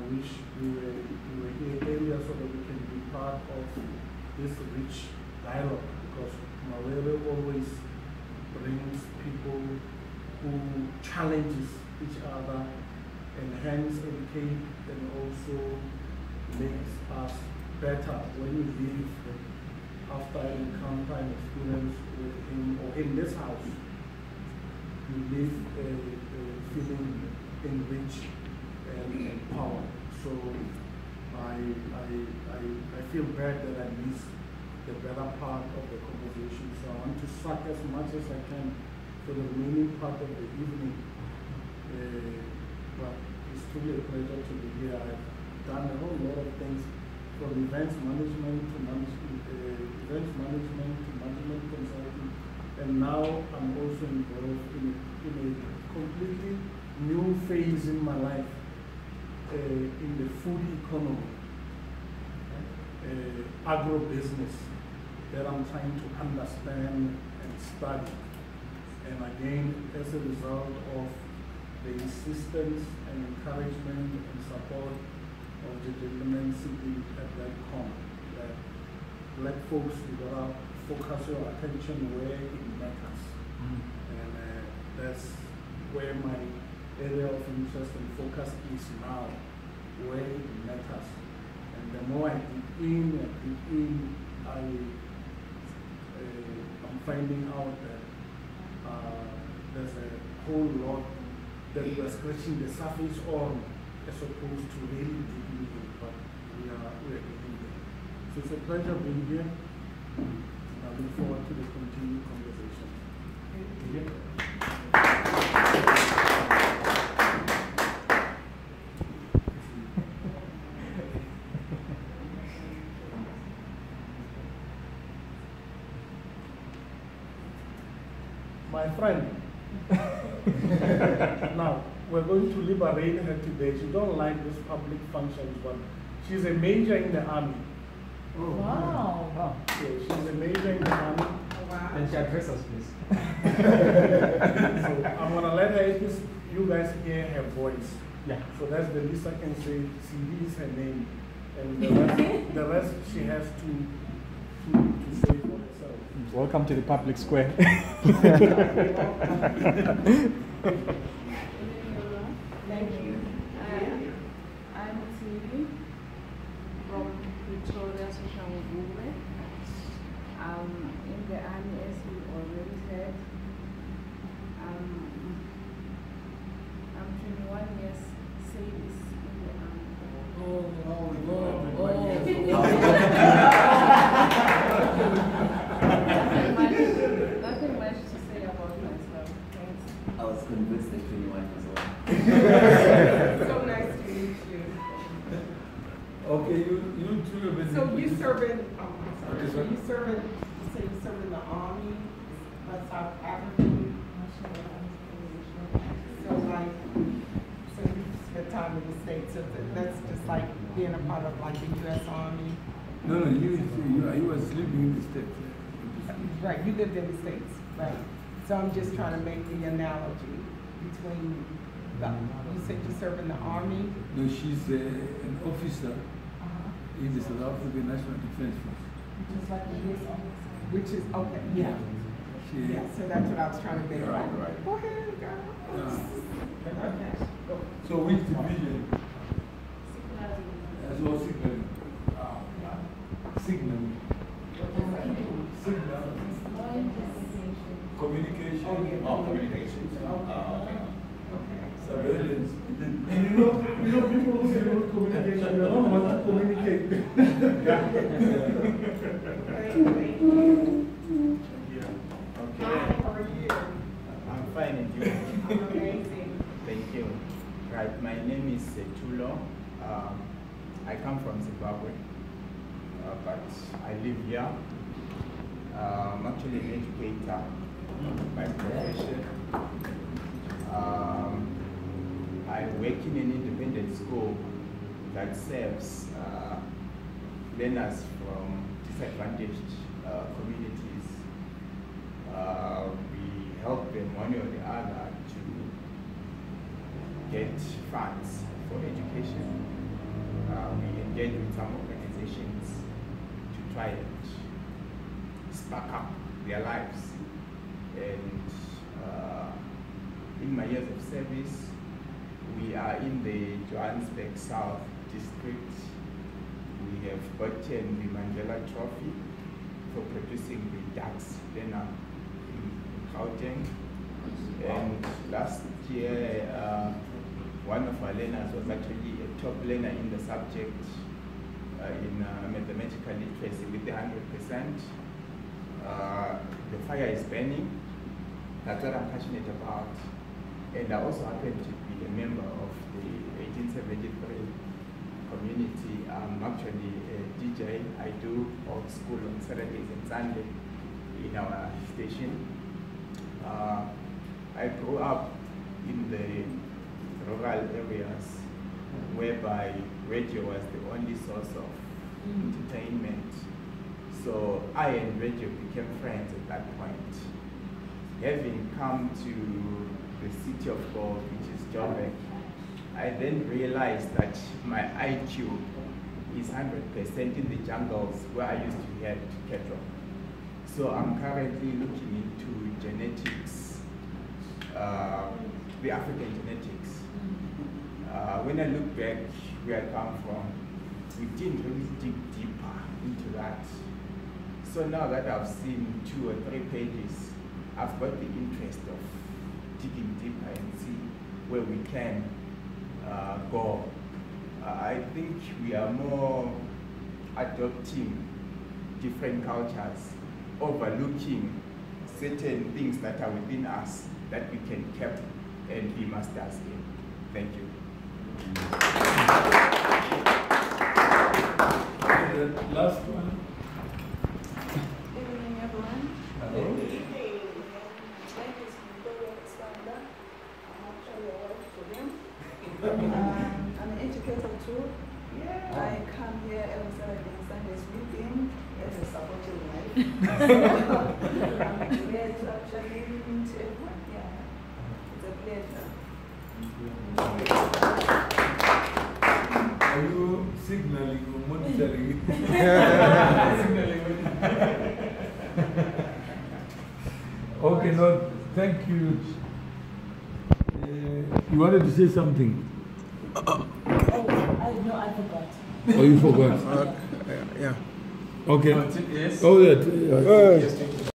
wish we were here earlier so that we can be part of this rich dialogue, because Malere always brings people who challenges each other and hence educate and also makes us better when you leave after an encounter and experience with him or in this house. You leave feeling enriched and empowered. So I feel bad that I missed the better part of the conversation. So I want to suck as much as I can for the remaining part of the evening. But it's truly a pleasure to be here. I've done a whole lot of things, from events management to management consulting, and now I'm also involved in a completely new phase in my life, in the food economy, agro-business, that I'm trying to understand and study. And again, as a result of the insistence and encouragement and support of the gentleman sitting at that corner, that black folks, you gotta focus your attention where it matters. And that's where my area of interest and focus is now, where it matters. And the more I dig in, I'm finding out that there's a whole lot that we are scratching the surface on, as opposed to really digging in, but we are getting there. So it's a pleasure being here. I look forward to the continued conversation. My friend, now we're going to liberate her today. She don't like these public functions, but she's a major in the army. Oh. Wow. Oh. Yeah, she's a major in the army. Oh, wow. And she address us, please. So I'm gonna let her, you guys hear her voice. Yeah. So that's the least I can say. CD is her name, and the rest she has to say for herself. Welcome to the public square. Thank you. I'm Tiri from Victoria Social Movement. In the army, as you already said. I'm 21 years service in the army. Nothing much to say about myself. Thanks. I was convinced that 21 as well. So nice to meet you. Okay, you two have been. So you serving? I'm sorry. Okay, So you serving? You say you serving the army, South African. So like, so you spent time in the States. So that's just like being a part of like the U.S. Army. No, you were sleeping in the States. Right, you lived in the States, right? So I'm just trying to make the analogy between you said you serve in the army. No, she's an officer in the South African National Defense Force. Just like the U.S. Army. Which is okay, yeah. Yeah, so that's what I was trying to make. Right. Go ahead, girl. Okay. So which division? As well, signaling. Signaling. Signal. Communication. Oh, communication. Surveillance. And you know people who say about communication, they don't want to communicate. Thank you. Okay. How are you? I'm fine, and you? I'm amazing. Thank you. Right, my name is Tulo. I come from Zimbabwe, but I live here. I'm actually an educator by profession. I work in an independent school that serves learners from disadvantaged communities. We help them one way or the other to get funds for education. engage with some organizations to try and spark up their lives. And in my years of service, we are in the Johannesburg South District. We have gotten the Mandela Trophy for producing the DAX learner in Gauteng. And last year, one of our learners was actually a top learner in the subject in mathematical literacy with the 100%. The fire is burning. That's what I'm passionate about. And I also happen to be a member of the 1873 community. I'm actually a DJ. I do old school on Saturdays and Sundays in our station. I grew up in the rural areas whereby radio was the only source of entertainment. So I and radio became friends at that point. Having come to the city of God, which is Joburg, I then realized that my IQ is 100% in the jungles where I used to head cattle. So I'm currently looking into genetics, the African genetics. When I look back where I come from, we didn't really dig deeper into that. So now that I've seen 2 or 3 pages, I've got the interest of digging deeper and see where we can go. I think we are more adopting different cultures, overlooking certain things that are within us that we can keep and be masters in. Thank you. The last one. Good evening, everyone. Hello. My name is Alexander. I'm actually a wife to him. I'm an educator too. I come here every Saturday and Sundays meeting as a supporting wife. I'm glad to actually meet everyone here. It's a pleasure. Are you signaling or monitoring? Okay, no, thank you. You wanted to say something? Oh, I forgot. Oh, you forgot? Yeah. Okay. Yes. Oh, that.